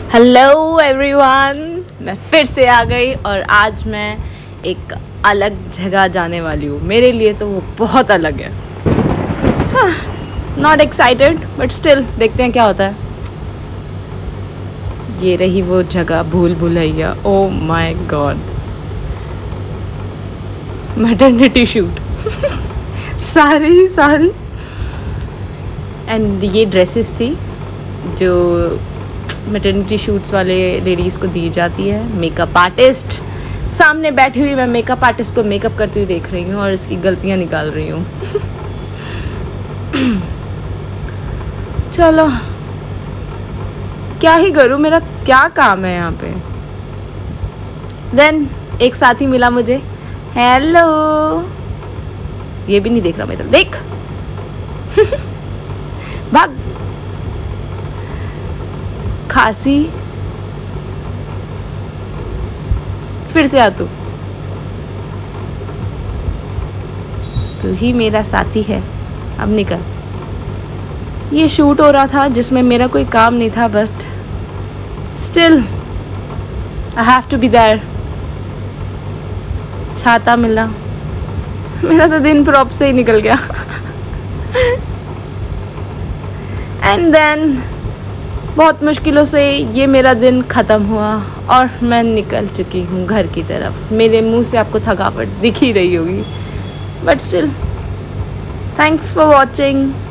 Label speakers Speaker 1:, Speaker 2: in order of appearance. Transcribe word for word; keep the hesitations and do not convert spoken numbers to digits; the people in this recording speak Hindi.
Speaker 1: हेलो एवरीवन, मैं फिर से आ गई और आज मैं एक अलग जगह जाने वाली हूँ। मेरे लिए तो वो बहुत अलग है। नॉट एक्साइटेड बट स्टिल देखते हैं क्या होता है। ये रही वो जगह, Bhool Bhulaiyaa. Oh my god, maternity shoot sorry sorry and ये ड्रेसेस थी जो मैटरनिटी शूट्स वाले लेडीज़ को दी जाती है। मेकअप आर्टिस्ट सामने बैठी हुई, मैं मेकअप आर्टिस्ट को मेकअप करती हुई देख रही हूँ और इसकी गलतियाँ निकाल रही हूँ। चलो क्या ही करूँ, मेरा क्या काम है यहाँ पे। देन एक साथी मिला मुझे। हेलो, ये भी नहीं देख रहा मेरी तरफ, देख भाग। खांसी, फिर से आ तू तू ही मेरा साथी है, अब निकल। ये शूट हो रहा था जिसमें मेरा कोई काम नहीं था, but still I have to be there. छाता मिला, मेरा तो दिन प्रॉप से ही निकल गया। एंड देन बहुत मुश्किलों से ये मेरा दिन ख़त्म हुआ और मैं निकल चुकी हूँ घर की तरफ। मेरे मुंह से आपको थकावट दिख ही रही होगी, but still thanks for watching.